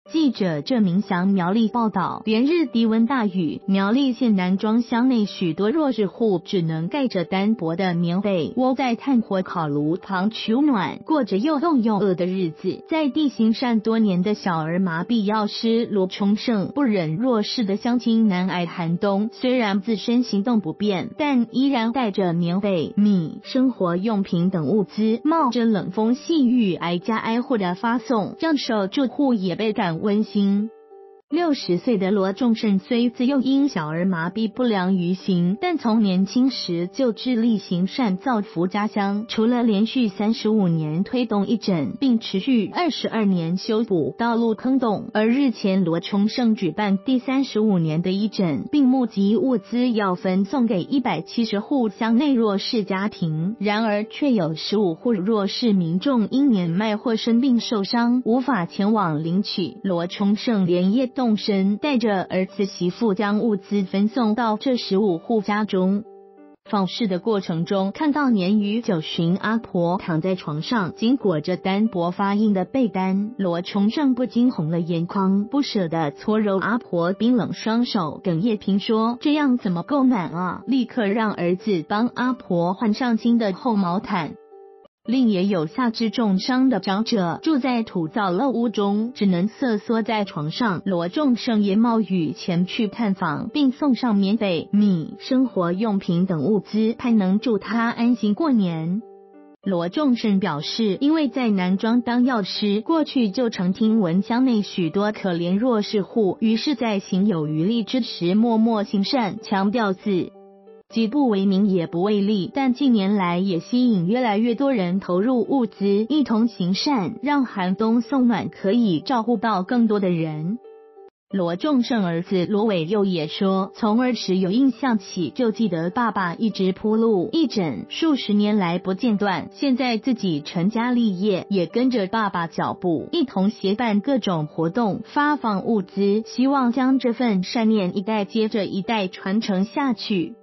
记者郑明祥苗栗报道，连日低温大雨，苗栗县南庄乡内许多弱势户只能盖着单薄的棉被，窝在炭火烤炉旁取暖，过着又冻又饿的日子。在地行善多年的小儿麻痹药师罗崇胜不忍弱势的乡亲难挨寒冬，虽然自身行动不便，但依然带着棉被、米、生活用品等物资，冒着冷风细雨挨家挨户的发送，让受助户也倍感温馨。60岁的罗仲胜虽自幼因小儿麻痹不良于行，但从年轻时就致力行善造福家乡。除了连续35年推动义诊，并持续22年修补道路坑洞，而日前罗仲胜举办第35年的义诊，并募集物资要分送给170户乡内弱势家庭。然而却有15户弱势民众因年迈或生病受伤，无法前往领取。罗仲胜连夜动身，带着儿子媳妇将物资分送到这15户家中。访视的过程中，看到年逾90阿婆躺在床上，紧裹着单薄发硬的被单，罗崇胜不禁红了眼眶，不舍得搓揉阿婆冰冷双手，哽咽评说：“这样怎么够暖啊！”立刻让儿子帮阿婆换上新的厚毛毯。另也有下肢重伤的长者住在土造陋屋中，只能瑟缩在床上。罗仲胜也冒雨前去探访，并送上棉被、米、生活用品等物资，盼能助他安心过年。罗仲胜表示，因为在南庄当药师，过去就常听闻乡内许多可怜弱势户，于是在行有余力之时默默行善，强调自己不为名也不为利，但近年来也吸引越来越多人投入物资，一同行善，让寒冬送暖可以照顾到更多的人。罗仲胜儿子罗伟佑也说，从儿时有印象起就记得爸爸一直铺路义诊，数十年来不间断，现在自己成家立业，也跟着爸爸脚步，一同协办各种活动，发放物资，希望将这份善念一代接着一代传承下去。